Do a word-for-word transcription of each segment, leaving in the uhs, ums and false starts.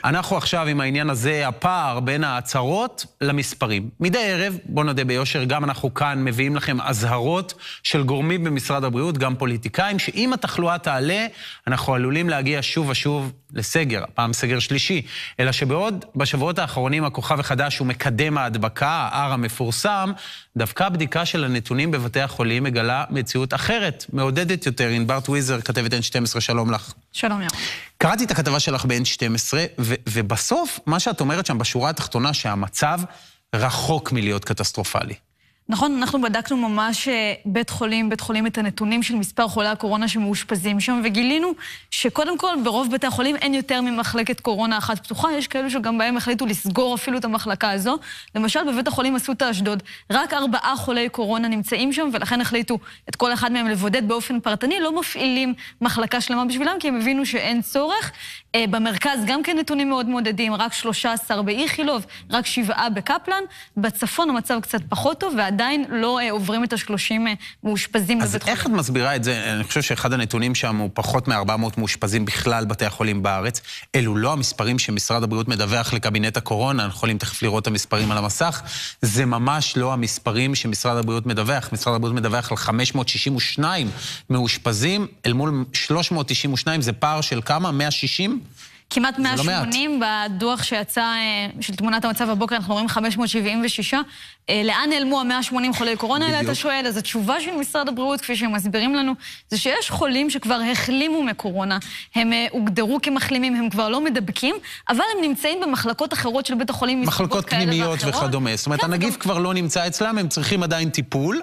אנחנו עכשיו עם העניין הזה, הפער בין ההצהרות למספרים. מדי ערב, בוא נודה ביושר, גם אנחנו כאן מביאים לכם הזהרות של גורמים במשרד הבריאות, גם פוליטיקאים, שאם התחלואה תעלה, אנחנו עלולים להגיע שוב ושוב לסגר, הפעם סגר שלישי, אלא שבעוד בשבועות האחרונים הכוכב החדש הוא מקדם ההדבקה, ה-R המפורסם, דווקא הבדיקה של הנתונים בבתי החולים מגלה מציאות אחרת, מעודדת יותר. ענבר טוויזר, כתבת אן שתים עשרה, שלום לך. שלום יום. קראתי את הכתבה שלך ב-אן שתים עשרה, ו- ובסוף מה שאת אומרת שם בשורה התחתונה, שהמצב רחוק מלהיות קטסטרופלי. נכון, אנחנו בדקנו ממש בית חולים, בית חולים את הנתונים של מספר חולי הקורונה שמאושפזים שם, וגילינו שקודם כל ברוב בתי החולים אין יותר ממחלקת קורונה אחת פתוחה, יש כאלו שגם בהם החליטו לסגור אפילו את המחלקה הזו. למשל בבית החולים אסותא אשדוד, רק ארבעה חולי קורונה נמצאים שם, ולכן החליטו את כל אחד מהם לבודד באופן פרטני, לא מפעילים מחלקה שלמה בשבילם, כי הם הבינו שאין צורך. במרכז גם כן נתונים מאוד מודדים, רק שלושה עשר באיכילוב, רק שבעה בקפלן, בצפון המצב קצת פחות טוב, עדיין לא עוברים את השלושים מאושפזים בבית חולים. אז איך את מסבירה את זה? אני חושב שאחד הנתונים שם הוא פחות מ-ארבע מאות מאושפזים בכלל בתי החולים בארץ. אלו לא המספרים שמשרד הבריאות מדווח לקבינט הקורונה, אנחנו יכולים תכף לראות את המספרים על המסך. זה ממש לא המספרים שמשרד הבריאות מדווח. משרד הבריאות מדווח על חמש מאות שישים ושניים מאושפזים, אל מול שלוש מאות תשעים ושניים, זה פער של כמה? מאה ושישים? כמעט מאה ושמונים, בדוח שיצא של תמונת המצב הבוקר, אנחנו רואים חמש מאות שבעים ושש. לאן נעלמו ה-מאה ושמונים חולי קורונה? אלא אתה שואל, אז התשובה של משרד הבריאות, כפי שהם מסבירים לנו, זה שיש חולים שכבר החלימו מקורונה. הם הוגדרו כמחלימים, הם כבר לא מדבקים, אבל הם נמצאים במחלקות אחרות של בית החולים. מחלקות פנימיות וכדומה. זאת אומרת, הנגיף כבר לא נמצא אצלם, הם צריכים עדיין טיפול,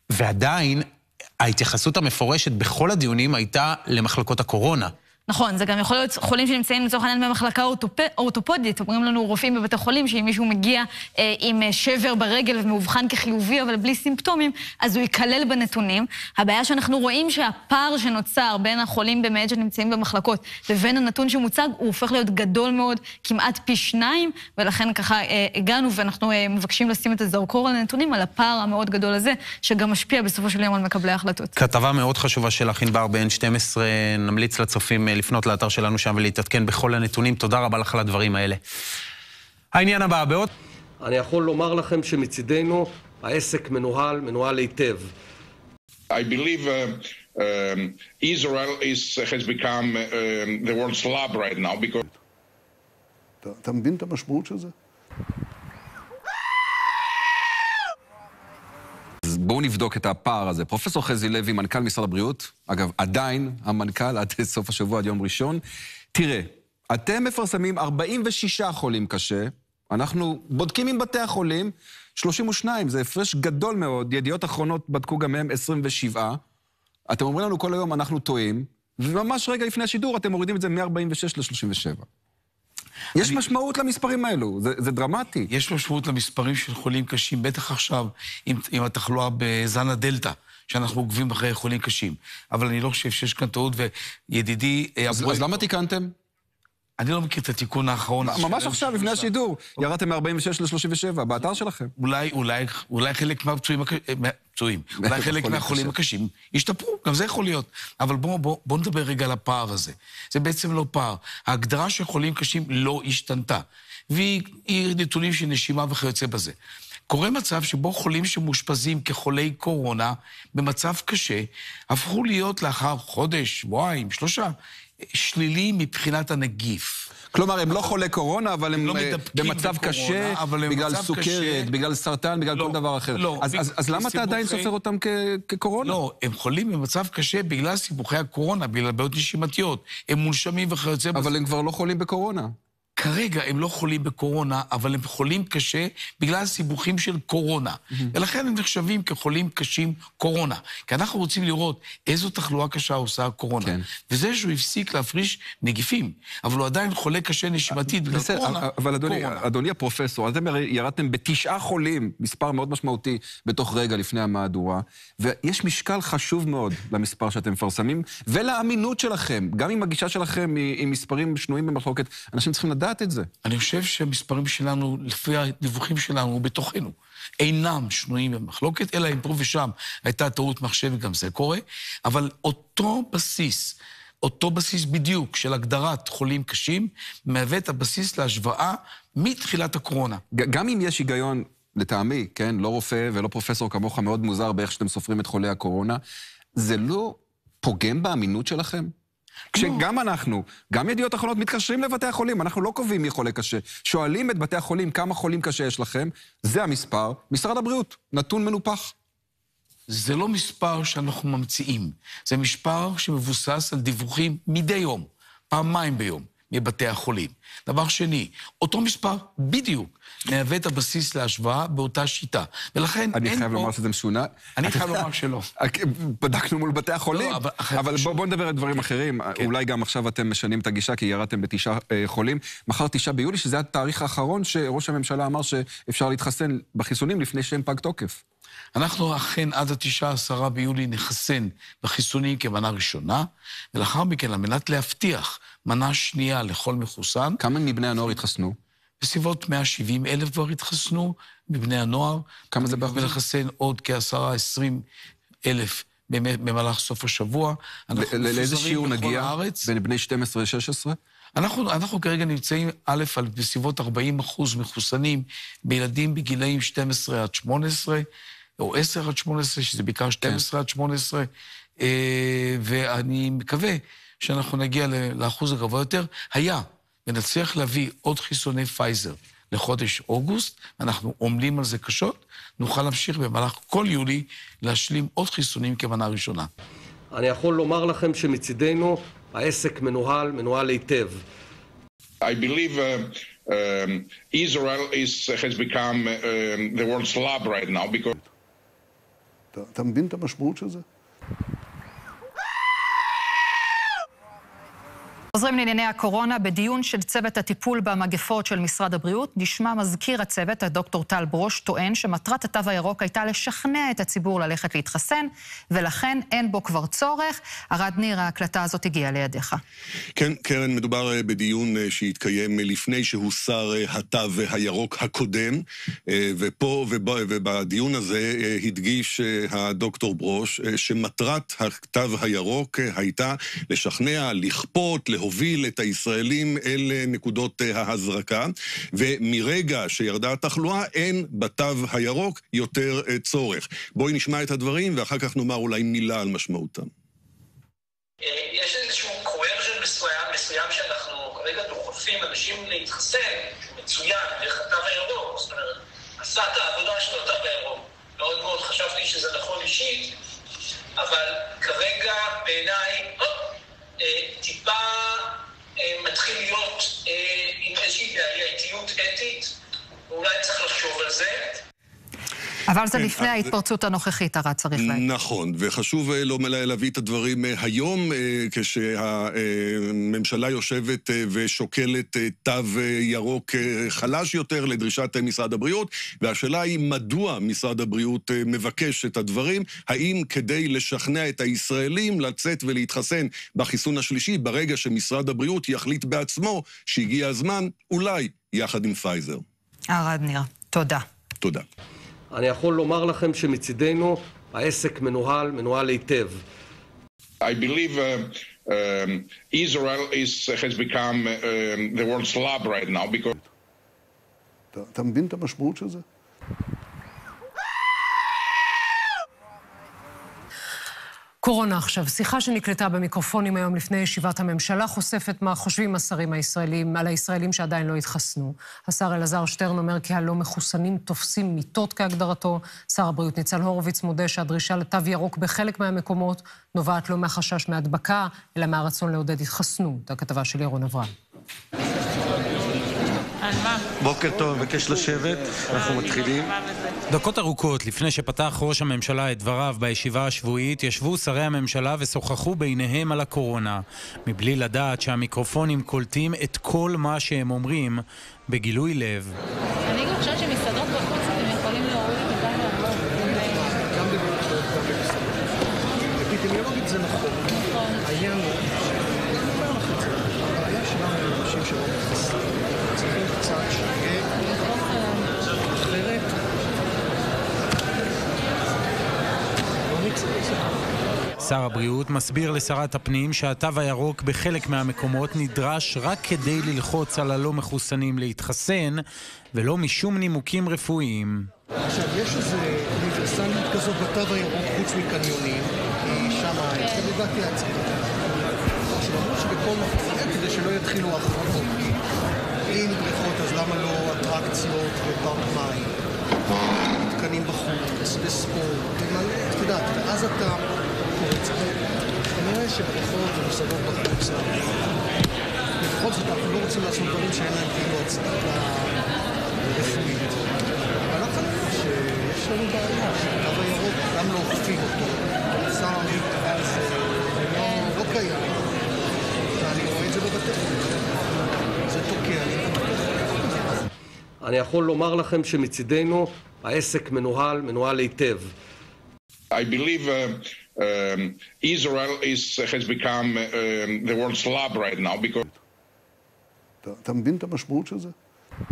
ועדיין ההתייחסות המפורשת בכל הדיונים הייתה למחלקות הקורונה. נכון, זה גם יכול להיות חולים שנמצאים לצורך העניין במחלקה אורתופודית. אומרים לנו רופאים בבתי חולים שאם מישהו מגיע אה, עם שבר ברגל ומאובחן כחיובי אבל בלי סימפטומים, אז הוא ייכלל בנתונים. הבעיה שאנחנו רואים שהפער שנוצר בין החולים באמת שנמצאים במחלקות לבין הנתון שמוצג, הוא הופך להיות גדול מאוד, כמעט פי שניים, ולכן ככה אה, הגענו ואנחנו אה, מבקשים לשים את הזרקור על הנתונים, על הפער המאוד גדול הזה, שגם משפיע בסופו של יום על מקבלי ההחלטות. כתבה מאוד חשובה שלך, ענבר, ב-אן שתים עשרה, נמליץ לצופים לפנות לאתר שלנו שם ולהתעדכן בכל הנתונים. תודה רבה לך על הדברים האלה. העניין הבא, בעוד... אני יכול לומר לכם שמצידנו העסק מנוהל, מנוהל היטב. I believe uh, um, Israel is, has become uh, the world's lab right now because... אתה, אתה מבין את המשמעות של זה? אז בואו נבדוק את הפער הזה. פרופסור חזי לוי, מנכ"ל משרד הבריאות, אגב, עדיין המנכ"ל עד סוף השבוע, עד יום ראשון. תראה, אתם מפרסמים ארבעים ושישה חולים קשה, אנחנו בודקים עם בתי החולים, שלושים ושניים, זה הפרש גדול מאוד, ידיעות אחרונות בדקו גם הם עשרים ושבע, אתם אומרים לנו כל היום אנחנו טועים, וממש רגע לפני השידור אתם מורידים את זה מ-ארבעים ושש ל-שלושים ושבע. יש אני... משמעות למספרים האלו, זה, זה דרמטי. יש משמעות למספרים של חולים קשים, בטח עכשיו עם, עם התחלואה בזן הדלטה, שאנחנו עוקבים אחרי חולים קשים. אבל אני לא חושב שיש כאן טעות, וידידי... אז, אז למה תיקנתם? אני לא מכיר את התיקון האחרון. ממש עכשיו, לפני השידור, ירדתם מ-ארבעים ושש ל-שלושים ושבע, באתר שלכם. אולי, אולי, אולי חלק מהפצועים, פצועים, אולי חלק מהחולים הקשים ישתפרו, גם זה יכול להיות. אבל בואו בוא, בוא נדבר רגע על הפער הזה. זה בעצם לא פער. ההגדרה של חולים קשים לא השתנתה. והיא נתונים של נשימה וכיוצא בזה. קורה מצב שבו חולים שמאושפזים כחולי קורונה במצב קשה, הפכו להיות לאחר חודש, שבועיים, שלושה, שלילי מבחינת הנגיף. כלומר, הם לא חולי קורונה, אבל הם במצב קשה, בגלל סוכרת, בגלל סרטן, בגלל כל דבר אחר. אז למה אתה עדיין סופר אותם כקורונה? לא, הם חולים במצב קשה בגלל סיבוכי הקורונה, בגלל בעיות נשימתיות. הם מונשמים וכיוצא בזה. אבל הם כבר לא חולים בקורונה. כרגע הם לא חולים בקורונה, אבל הם חולים קשה בגלל סיבוכים של קורונה. Mm-hmm. ולכן הם נחשבים כחולים קשים קורונה. כי אנחנו רוצים לראות איזו תחלואה קשה עושה הקורונה. כן. וזה שהוא הפסיק להפריש נגיפים, אבל הוא עדיין חולה קשה נשימתית בגלל קורונה. אבל אדוני, אדוני הפרופסור, אתם ירדתם בתשעה חולים, מספר מאוד משמעותי, בתוך רגע לפני המהדורה, ויש משקל חשוב מאוד למספר שאתם מפרסמים, ולאמינות שלכם, גם עם הגישה שלכם, עם מספרים שנויים במחלוקת, אנשים צריכים לדעת את זה. אני חושב שהמספרים שלנו, לפי הדיווחים שלנו, בתוכנו, אינם שנויים במחלוקת, אלא אם פה ושם הייתה טעות מחשב, וגם זה קורה, אבל אותו בסיס, אותו בסיס בדיוק של הגדרת חולים קשים, מהווה את הבסיס להשוואה מתחילת הקורונה. גם אם יש היגיון, לטעמי, כן, לא רופא ולא פרופסור כמוך, מאוד מוזר באיך שאתם סופרים את חולי הקורונה, זה לא פוגם באמינות שלכם? כשגם אנחנו, גם ידיעות אחרונות מתקשרים לבתי החולים, אנחנו לא קובעים מי חולה קשה. שואלים את בתי החולים כמה חולים קשה יש לכם, זה המספר, משרד הבריאות, נתון מנופח. זה לא מספר שאנחנו ממציאים, זה מספר שמבוסס על דיווחים מדי יום, פעמיים ביום, מבתי החולים. דבר שני, אותו מספר בדיוק מהווה את הבסיס להשוואה באותה שיטה. ולכן אין פה... אני חייב לומר שזה משונה. אני חייב לומר שלא. בדקנו מול בתי החולים. אבל בואו נדבר על דברים אחרים. אולי גם עכשיו אתם משנים את הגישה, כי ירדתם בתשעה חולים. מחר תשעה ביולי, שזה התאריך האחרון שראש הממשלה אמר שאפשר להתחסן בחיסונים לפני שהם פג תוקף. אנחנו אכן עד התשעה עשרה ביולי נחסן בחיסונים כמנה ראשונה, ולאחר מכן, על מנת להבטיח מנה שנייה לכל מחוסן. כמה מבני הנוער התחסנו? בסביבות מאה שבעים אלף כבר התחסנו מבני הנוער. כמה זה באחוז? ולחסן עוד כעשרה עשרים אלף במהלך סוף השבוע. לאיזה שיעור נגיע בין בני שתים עשרה ל-שש עשרה? אנחנו, אנחנו כרגע נמצאים א' על בסביבות ארבעים אחוז מחוסנים בילדים בגילאים שתים עשרה עד שמונה עשרה, או עשר עד שמונה עשרה, שזה בעיקר שתים עשרה עד שמונה עשרה, ואני מקווה שאנחנו נגיע לאחוז הגבוה יותר. היה, ונצליח להביא עוד חיסוני פייזר לחודש אוגוסט, אנחנו עומלים על זה קשות, נוכל להמשיך במהלך כל יולי להשלים עוד חיסונים כמנה ראשונה. אני יכול לומר לכם שמצידנו העסק מנוהל, מנוהל היטב. I believe uh, um, Israel is, has become uh, the world's lab right now because... אתה, אתה מבין את המשמעות של זה? חוזרים לענייני הקורונה. בדיון של צוות הטיפול במגפות של משרד הבריאות, נשמע מזכיר הצוות, הדוקטור טל ברוש, טוען שמטרת התו הירוק הייתה לשכנע את הציבור ללכת להתחסן, ולכן אין בו כבר צורך. ארד ניר, ההקלטה הזאת הגיעה לידיך. כן, קרן, מדובר בדיון שהתקיים לפני שהוסר התו הירוק הקודם, ופה ובדיון הזה הדגיש הדוקטור ברוש שמטרת התו הירוק הייתה לשכנע, לכפות, להוביל את הישראלים אל נקודות ההזרקה, ומרגע שירדה התחלואה אין בתו הירוק יותר צורך. בואי נשמע את הדברים ואחר כך נאמר אולי מילה על משמעותם. יש איזשהו קוורז'ן מסוים, מסוים שאנחנו כרגע דוחפים אנשים להתחסן, מצוין, דרך התו הירוק, זאת אומרת, עשה את העבודה של התו הירוק. מאוד מאוד חשבתי שזה נכון אישית, אבל כרגע בעיניי, טיפה מתחיל להיות עם איזושהי בעייתיות אתית, ואולי צריך לחשוב על זה. אבל זה לפני ההתפרצות הנוכחית, הרד צריך להגיד. נכון, וחשוב לא להביא את הדברים היום, כשהממשלה יושבת ושוקלת תו ירוק חלש יותר לדרישת משרד הבריאות, והשאלה היא מדוע משרד הבריאות מבקש את הדברים, האם כדי לשכנע את הישראלים לצאת ולהתחסן בחיסון השלישי, ברגע שמשרד הבריאות יחליט בעצמו שהגיע הזמן, אולי יחד עם פייזר. ארד ניר, תודה. תודה. אני יכול לומר לכם שמצידנו העסק מנוהל, מנוהל היטב. I believe uh, um, Israel is, has become uh, the world's lab right now because... אתה, אתה מבין את המשמעות של זה? קורונה עכשיו. שיחה שנקלטה במיקרופונים היום לפני ישיבת הממשלה חושפת מה חושבים השרים הישראלים על הישראלים שעדיין לא התחסנו. השר אלעזר שטרן אומר כי הלא מחוסנים תופסים מיטות כהגדרתו. שר הבריאות ניצן הורוביץ מודה שהדרישה לתו ירוק בחלק מהמקומות נובעת לא מהחשש מהדבקה, אלא מהרצון לעודד התחסנות. הכתבה של ירון אברהם. בוקר טוב, מבקש לשבת, אנחנו מתחילים. דקות ארוכות לפני שפתח ראש הממשלה את דבריו בישיבה השבועית, ישבו שרי הממשלה ושוחחו ביניהם על הקורונה, מבלי לדעת שהמיקרופונים קולטים את כל מה שהם אומרים בגילוי לב. אני גם חושבת שמסעדות בחוץ אתם יכולים להוריד את הדם להראות. גם בבקשות, גם בבקשות. אפידמיולוגית זה נכון. נכון. העניין הוא, אני אומר לך את זה, הבעיה שלנו עם אנשים שלא מתחסנים. צריכים קצת שיהיה אחרת. לא נצא את זה. שר הבריאות מסביר לשרת הפנים שהתו הירוק בחלק מהמקומות נדרש רק כדי ללחוץ על הלא מחוסנים להתחסן, ולא משום נימוקים רפואיים. עכשיו, יש איזו אוניברסליות כזאת בתו הירוק חוץ מקניונים, כי שמה, אצל הגעתי להציג. שאומרו שבכל מקום, כדי שלא יתחילו החרמות, כי אין בריכות, אז למה לא אטרקציות ופארק מים? מתקנים בחוץ, בספורט, תמלא, אתה יודעת, ואז אתה קורץ. כנראה שבריכות ומסעדות בחוץ, לפחות זאת אנחנו לא רוצים לעשות דברים שאין להם כאילו הצדקה רפואית. אבל אנחנו חושבים שיש לנו בעיה, שהקו הירוק גם לא אוכפים אותו. שר המתקן זה לא קיים. ואני רואה את זה בבתי חולים. זה תוקע לי את הבתי חולים. אני יכול לומר לכם שמצידנו העסק מנוהל, מנוהל היטב. I believe uh, um, Israel is, has become uh, the world's lab right now because... אתה, אתה מבין את המשמעות של זה?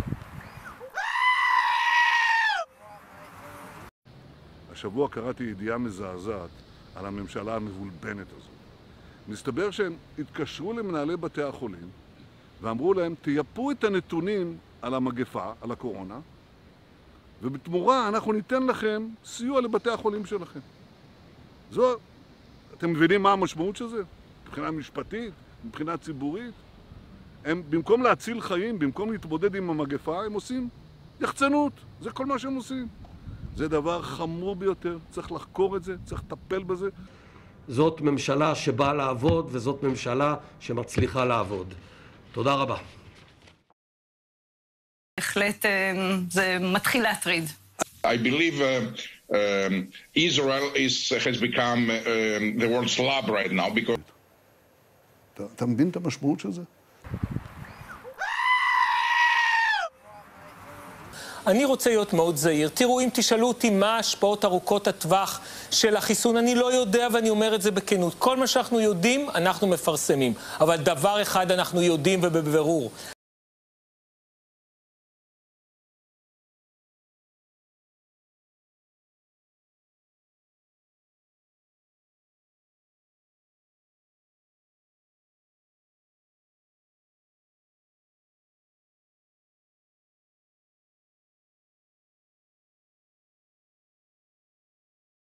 השבוע קראתי ידיעה מזעזעת על הממשלה המבולבנת הזאת. מסתבר שהם התקשרו למנהלי בתי החולים ואמרו להם, תייפו את הנתונים על המגפה, על הקורונה, ובתמורה אנחנו ניתן לכם סיוע לבתי החולים שלכם. זו, אתם מבינים מה המשמעות של זה? מבחינה משפטית, מבחינה ציבורית. הם, במקום להציל חיים, במקום להתמודד עם המגפה, הם עושים יחצנות. זה כל מה שהם עושים. זה דבר חמור ביותר, צריך לחקור את זה, צריך לטפל בזה. זאת ממשלה שבאה לעבוד, וזאת ממשלה שמצליחה לעבוד. תודה רבה. בהחלט זה מתחיל להטריד. I believe uh, um, Israel is, has become uh, the world's lab right now because... אתה, אתה מבין את המשמעות של זה? אני רוצה להיות מאוד זהיר. תראו, אם תשאלו אותי מה ההשפעות ארוכות הטווח של החיסון, אני לא יודע ואני אומר את זה בכנות. כל מה שאנחנו יודעים, אנחנו מפרסמים. אבל דבר אחד אנחנו יודעים ובבירור.